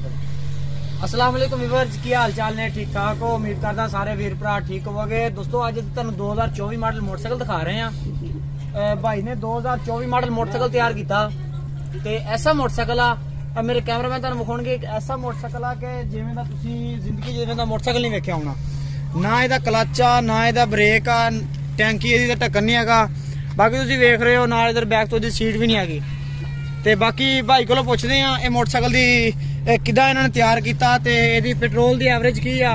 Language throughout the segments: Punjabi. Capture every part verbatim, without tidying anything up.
मोटरसाइकिल। अस्सलाम वालेकुम व्यूअर्स, की हाल चाल ने? ठीक ठाक हो? उम्मीद करदा सारे वीर भरा ठीक होवोगे। दोस्तों अज तुहानू दो हज़ार चौबीस मॉडल मोटरसाइकिल दिखा रहे हैं। भाई ने दो हज़ार चौबीस मॉडल मोटरसाइकिल तैयार किया ते ऐसा मोटरसाइकिल आ, मेरे कैमरामैन तुहानू विखाउणगे एक ऐसा मोटरसाइकिल आ कि जिवें दा तुसीं जिंदगी जिवें दा मोटरसाइकिल नहीं वेखिया होना। ना इहदा क्लच आ, ना इहदा ब्रेक आ, टैंकी इहदी दा ढक्कन नहीं हैगा। बाकी तुसीं वेख रहे हो नाल इधर बैक तो इहदी सीट भी नहीं हैगी। ते बाकी भाई कोलों पुछदे आ इह मोटरसाइकिल दी किदां इन्हां ने तैयार कीता ते इहदी पेट्रोल दी एवरेज की आ।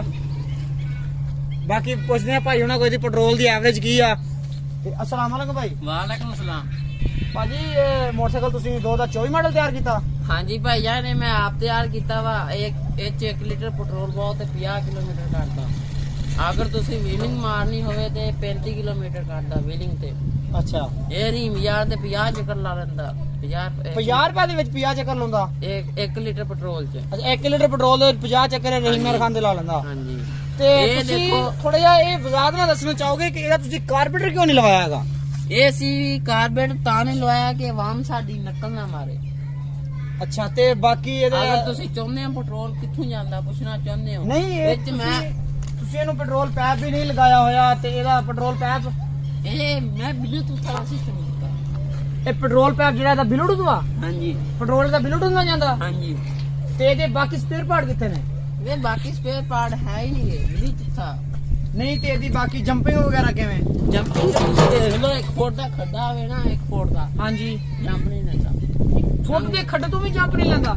बाकी पुछदे आ भाई हुणां कोल इहदी पेट्रोल दी एवरेज की आ। ते अस्सलाम वालेकुम भाई। वालेकुम सलाम भाजी, मोटरसाइकिल तुसीं दो हज़ार चौबीस मॉडल तैयार कीता? हाँ जी भाई जान, ने मैं आप तैयार किया वा। एक एक एक लीटर पेट्रोल बहुत पचास किलोमीटर काटदा। अगर तुसी व्हीलिंग मारनी होवे ते पैंतीस किलोमीटर काटदा व्हीलिंग ते। अच्छा, ए रीम यार ते पचास चक्कर ला लेंदा। पचास रुपए दे विच पचास चक्कर लाउंदा एक एक लीटर पेट्रोल च। अच्छा, एक लीटर पेट्रोल दे पचास चक्कर रहीम मेरे खान दे ला लेंदा। हां जी। ते तुसी थोड़ा जिहा ए वजाहत ना दसना चाहोगे कि एदा तुसी कार्बोरेटर क्यों नहीं लगाया हैगा? ए सी कार्बोरेटर तां नहीं लवाया कि वाम साडी नकल ना मारे। अच्छा, ते बाकी एदा अगर तुसी चाਹੁੰਦੇ ਹੋ पेट्रोल कित्थों ਜਾਂਦਾ ਪੁੱਛਣਾ ਚਾਹੁੰਦੇ ਹੋ? नहीं, ਵਿੱਚ ਮੈਂ ਤੁਸੀਂ ਇਹਨੂੰ ਪੈਟਰੋਲ ਪੈਪ ਵੀ ਨਹੀਂ ਲਗਾਇਆ ਹੋਇਆ ਤੇ ਇਹਦਾ ਪੈਟਰੋਲ ਪੈਪ ਇਹ ਮੈਂ ਬਲੂਟੂਥ ਵਾਲਾ ਸਿਸਟਮ ਕੀਤਾ। ਇਹ ਪੈਟਰੋਲ ਪੈਪ ਜਿਹੜਾ ਇਹਦਾ ਬਲੂਟੂਥ ਵਾ? ਹਾਂਜੀ। ਪੈਟਰੋਲ ਦਾ ਬਲੂਟੂਥ ਨਾਲ ਜਾਂਦਾ? ਹਾਂਜੀ। ਤੇ ਇਹਦੇ ਬਾਕੀ ਸਪੇਅਰ ਪਾਰਟ ਕਿੱਥੇ ਨੇ? ਇਹ ਬਾਕੀ ਸਪੇਅਰ ਪਾਰਟ ਹੈ ਹੀ ਨਹੀਂ, ਇਹ ਬਲੂਟੂਥ ਥਾ। ਨਹੀਂ ਤੇ ਇਹਦੀ ਬਾਕੀ ਜੰਪਿੰਗ ਵਗੈਰਾ ਕਿਵੇਂ? ਜੰਪਿੰਗ ਤੁਸੀਂ ਦੇਖ ਲਓ, ਇੱਕ ਫੁੱਟ ਦਾ ਖੱਡਾ ਹੋਵੇ ਨਾ, ਇੱਕ ਫੁੱਟ ਦਾ। ਹਾਂਜੀ। ਜੰਪ ਨਹੀਂ ਲੈਂਦਾ। ਫੁੱਟ ਦੇ ਖੱਡੇ ਤੋਂ ਵੀ ਜੰਪ ਨਹੀਂ ਲੈਂਦਾ।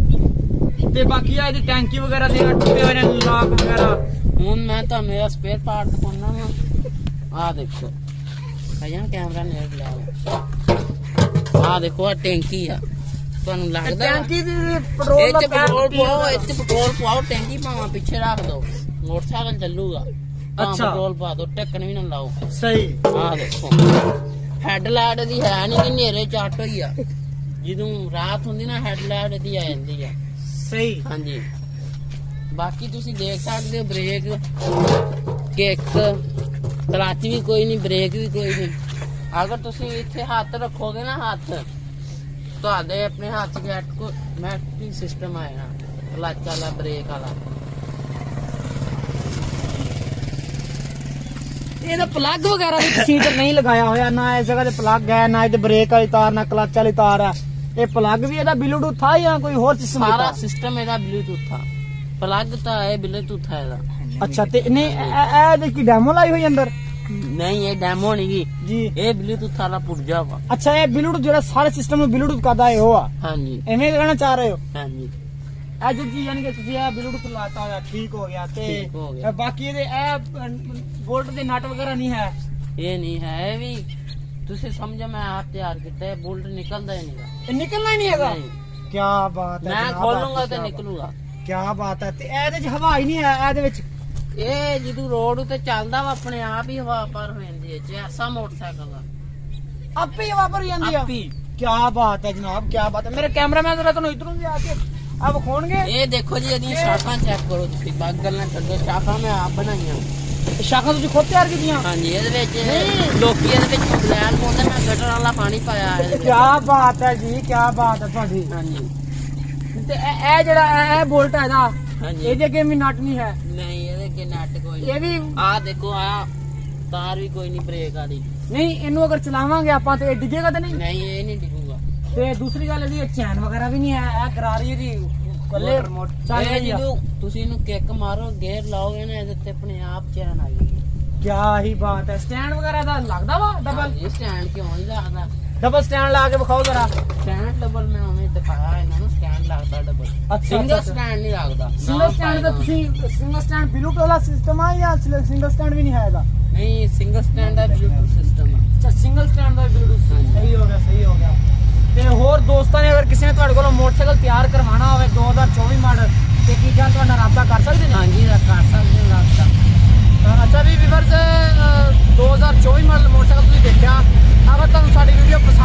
ਤੇ ਬਾਕੀ ਆ ਇਹਦੀ ਟੈਂਕੀ ਵਗੈਰਾ ਦੇ ਟੁੱਟੇ ਹੋਏ ਨੇ, ਲਾਕ ਵਗੈਰਾ। ਹੁਣ ਮੈਂ ਤੁਹਾਨੂੰ ਇਹ ਸਪੇਅਰ ਪਾਰਟ ਦਿਖਾਉਣਾ ਵਾ। ਆ ਦੇਖੋ ਭਈਆ, ਕੈਮਰਾ ਨੇੜੇ ਲਿਆਓ। ਆ ਦੇਖੋ, ਆ ਟੈਂਕੀ ਆ। ਤੁਹਾਨੂੰ ਲੱਗਦਾ ਟੈਂਕੀ ਦੀ ਪੈਟਰੋਲ ਦਾ ਪੈਟਰੋਲ ਪਾਓ, ਇੱਥੇ ਪੈਟਰੋਲ ਪਾਓ, ਟੈਂਕੀ ਭਾਵੇਂ ਪਿੱਛੇ ਰੱਖ ਦੋ, ਮੋਟਰਸਾਈਕਲ ਚੱਲੂਗਾ। ਅੱਛਾ, ਪੈਟਰੋਲ ਪਾ ਦੋ, ਢੱਕਣ ਵੀ ਨਾ ਲਾਓ। ਸਹੀ। ਆ ਦੇਖੋ, ਹੈਡਲਾਈਟ ਦੀ ਹੈ ਨਹੀਂ ਕਿ ਹਨੇਰੇ ਚੱਟ ਹੋਈ ਆ। ਜਦੋਂ ਰਾਤ ਹੁੰਦੀ ਨਾ, ਹੈਡਲਾਈਟ ਦੀ ਆ ਜਾਂਦੀ ਆ। ਸਹੀ। ਹਾਂਜੀ। ਬਾਕੀ ਤੁਸੀਂ ਦੇਖ ਸਕਦੇ ਹੋ, ਬ੍ਰੇਕ ਕਿੱਕ ਕਲਚ ਵੀ ਕੋਈ ਨਹੀਂ, ਬ੍ਰੇਕ ਵੀ ਕੋਈ ਨਹੀਂ। ਅਗਰ ਤੁਸੀਂ ਇੱਥੇ ਹੱਥ ਰੱਖੋਗੇ ਨਾ, ਹੱਥ ਤੁਹਾਡੇ ਆਪਣੇ ਹੱਥ ਚ ਮੈਟਿਕ ਸਿਸਟਮ ਆਏਗਾ, ਕਲਚ ਵਾਲਾ, ਬ੍ਰੇਕ ਵਾਲਾ। ਇਹਦਾ ਪਲੱਗ ਵਗੈਰਾ ਵੀ ਸੀਟ ਨਹੀਂ ਲਗਾਇਆ ਹੋਇਆ, ਨਾ ਇਸ ਜਗ੍ਹਾ ਤੇ ਪਲੱਗ ਹੈ, ਨਾ ਇਹਦੇ ਬ੍ਰੇਕ ਵਾਲੀ ਤਾਰ, ਨਾ ਕਲਚ ਵਾਲੀ ਤਾਰ ਹੈ। ਇਹ ਪਲੱਗ ਵੀ ਇਹਦਾ ਬਲੂਟੂਥ ਥਾ ਜਾਂ ਕੋਈ ਹੋਰ ਸਿਸਟਮ? ਸਾਰਾ ਸਿਸਟਮ ਇਹਦਾ ਬਲੂਟੂਥ ਥਾ। ਪਲੱਗ ਤਾਂ ਇਹ ਬਲੂਟੂਥ ਹੈ ਇਹਦਾ। ਅੱਛਾ, ਤੇ ਨਹੀਂ ਇਹ ਇਹਦੇ ਕੀ ਡੈਮੋ ਲਾਈ ਹੋਈ ਅੰਦਰ? ਨਹੀਂ, ਇਹ ਡੈਮੋ ਨਹੀਂ ਜੀ, ਇਹ ਬਲੂਟੂਥ ਵਾਲਾ ਪੁਰਜਾ ਵਾ। ਅੱਛਾ, ਇਹ ਬਲੂਟੂਥ ਜਿਹੜਾ ਸਾਰੇ ਸਿਸਟਮ ਨੂੰ ਬਲੂਟੂਥ ਕਰਦਾ ਹੈ ਉਹ ਆ? ਹਾਂਜੀ। ਐਵੇਂ ਕਹਿਣਾ ਚਾਹ ਰਹੇ ਹੋ? ਹਾਂਜੀ। ਇਹ ਜੀ ਯਾਨੀ ਕਿ ਤੁਸੀਂ ਇਹ ਬਲੂਟੂਥ ਲਾਤਾ ਹੋਇਆ, ਠੀਕ ਹੋ ਗਿਆ। ਤੇ ਬਾਕੀ ਇਹਦੇ ਇਹ ਬੋਲਟ ਦੇ ਨਟ ਵਗੈਰਾ ਨਹੀਂ ਹੈ? ਇਹ ਨਹੀਂ ਹੈ, ਇਹ ਵੀ ਤੁਸੀਂ ਸਮਝੋ ਮੈਂ ਆਪ ਤਿਆਰ ਕੀਤਾ ਹੈ। ਬੋਲਟ ਨਿਕਲਦਾ ਹੀ ਨਹੀਂਗਾ। ਇਹ ਨਿਕਲਣਾ ਹੀ ਨਹੀਂ ਹੈਗਾ? ਕੀ ਬਾਤ ਹੈ, ਮੈਂ ਖੋਲੂੰਗਾ ਤੇ ਨਿਕਲੂਗਾ। ਕੀ ਬਾਤ ਹੈ। ਤੇ ਇਹਦੇ ਚ ਹਵਾ ਹੀ ਨਹੀਂ ਹੈ ਇਹਦੇ ਵਿੱਚ? ਇਹ ਜਦੋਂ ਰੋਡ ਉੱਤੇ ਚੱਲਦਾ ਵਾ, ਆਪਣੇ ਆਪ ਹੀ ਹਵਾ ਪਰ ਹੋ ਜਾਂਦੀ ਹੈ। ਐਸਾ ਮੋਟਰਸਾਈਕਲ ਆ, ਆਪੇ ਹੀ ਹਵਾ ਭਰ ਜਾਂਦੀ ਆ। ਆਪੀ। ਕੀ ਬਾਤ ਹੈ ਜਨਾਬ, ਕੀ ਬਾਤ ਹੈ। ਮੇਰੇ ਕੈਮਰਾਮੈਨ ਜਰਾ ਤੁਹਾਨੂੰ ਇਧਰੋਂ ਵੀ ਆ ਕੇ ਆ ਵਿਖਾਉਣਗੇ। ਇਹ ਦੇਖੋ ਜੀ, ਇਹਦੀਆਂ ਸ਼ਾਖਾਂ ਚੈੱਕ ਕਰੋ ਤੁਸੀਂ। ਬਾਕੀ ਗੱਲਾਂ ਛੱਡੋ, ਸ਼ਾਖਾਂ ਮੈਂ ਆਪ ਬਣਾਈਆਂ। ਸ਼ਾਖਾਂ ਤੁਸੀਂ ਖੁਦ ਤਿਆਰ ਕੀਤੀਆਂ? ਹਾਂਜੀ। ਇਹਦੇ ਵਿੱਚ ਲੋਕੀ ਇਹਦੇ ਵਿੱਚ ਬਲੈਨ ਪਾਉਂਦੇ, ਮੈਂ ਗਟਰ ਵਾਲਾ ਪਾਣੀ ਪਾਇਆ ਇਹਦੇ ਵਿੱਚ। ਕੀ ਬਾਤ ਹੈ ਜੀ, ਕੀ ਬਾਤ ਹੈ ਤੁਹਾਡੀ। ਹਾਂਜੀ। ਤੇ ਇਹ ਜਿਹੜਾ ਇਹ ਬੋਲਟ ਹੈ ਇਹਦਾ, ਹਾਂਜੀ, ਇਹਦੇ ਅੱਗੇ ਵੀ ਨਟ ਨਹੀਂ ਹੈ? ਨਹੀਂ, ਇਹਦੇ ਅੱਗੇ ਨਟ ਕੋਈ ਇਹ ਵੀ ਆ ਦੇਖੋ, ਆ ਤਾਰ ਵੀ ਕੋਈ ਨਹੀਂ ਬ੍ਰੇਕ ਵਾਲੀ। ਨਹੀਂ, ਇਹਨੂੰ ਅਗਰ ਚਲਾਵਾਂਗੇ ਆਪਾਂ ਤੇ ਇਹ ਡਿੱਗੇਗਾ ਤਾਂ ਨਹੀਂ? ਨਹੀਂ, ਇਹ ਨਹੀਂ ਡਿੱਗੂਗਾ। ਤੇ ਦੂਸਰੀ ਗੱਲ ਇਹਦੀ ਚੈਨ ਵਗੈਰਾ ਵੀ ਨਹੀਂ ਹੈ, ਇਹ ਗਰਾਰੀ ਇਹਦੀ ਕੱਲੇ ਰਿਮੋਟ ਚੱਲ ਰਹੀ ਆ। ਜਦੋਂ ਤੁਸੀਂ ਇਹਨੂੰ ਕਿੱਕ ਮਾਰੋ, ਗੇਅਰ ਲਾਓਗੇ ਨਾ, ਇਹਦੇ ਤੇ ਆਪਣੇ ਆਪ ਚੈਨ ਆ ਜਾਏਗੀ। ਕੀ ਹੀ ਬਾਤ ਹੈ। ਸਟੈਂਡ ਵਗੈਰਾ ਦਾ ਲੱਗਦਾ ਵਾ ਡਬਲ? ਇਹ ਸਟੈਂਡ ਕਿਉਂ ਨਹੀਂ ਲੱਗਦਾ? ਡਬਲ ਸਟੈਂਡ ਲਾ ਕੇ ਵਿਖਾਓ ਜਰਾ। ਸਟੈਂਡ ਡਬਲ ਮੈਂ ਉਵੇਂ ਦਿਖਾਇਆ ਇਹਨਾਂ ਨੂੰ, ਸਟੈਂਡ ਲੱਗਦਾ ਡਬਲ। ਅੱਛਾ, ਸਿੰਗਲ ਸਟੈਂਡ ਨਹੀਂ ਲੱਗਦਾ। ਸਿੰਗਲ ਸਟੈਂਡ ਦਾ ਤੁਸੀਂ ਸਿੰਗਲ ਸਟੈਂਡ ਬਲੂਟੂਥ ਵਾਲਾ ਸਿਸਟਮ ਆ ਜਾਂ ਸਿੰਗਲ ਸਟੈਂਡ ਵੀ ਨਹੀਂ ਹੈ ਇਹਦਾ? ਨਹੀਂ, ਸਿੰਗਲ ਸਟੈਂਡ ਦਾ ਬਲੂਟੂਥ ਸਿਸਟਮ ਆ। ਅੱਛਾ, ਸਿੰਗਲ ਸਟੈਂਡ ਦਾ ਬਲੂਟੂਥ। ਸਹੀ ਹੋ ਗਿਆ, ਸਹੀ ਹੋ ਗਿਆ। ਤੇ ਹੋਰ ਦੋਸਤਾਂ ਨੇ ਅਗਰ ਕਿਸੇ ਨੇ ਤੁਹਾਡੇ ਕੋਲੋਂ ਮੋਟਰਸਾਈਕਲ ਤਿਆਰ ਕਰਵਾਉਣਾ ਹੋਵੇ ਦੋ ਹਜ਼ਾਰ ਚੌਬੀ ਮਾਡਲ, ਤੇ ਕੀ ਜਾਨ ਤੁਹਾਡਾ ਰਾਬਤਾ ਕਰ ਸਕਦੇ ਨੇ? ਹਾਂਜੀ, ਕਰ ਸਕਦੇ ਨੇ ਰਾਬਤਾ। ਅੱਛਾ ਵੀ ਵੀਵਰਸ, ਦੋ ਹਜ਼ਾਰ ਚੌਬੀ ਮਾਡਲ ਮੋਟਰਸਾਈਕਲ ਤੁਸੀਂ ਦੇਖਿਆ। ਅਗਰ ਤੁਹਾਨੂੰ ਸਾਡੀ ਵੀਡੀਓ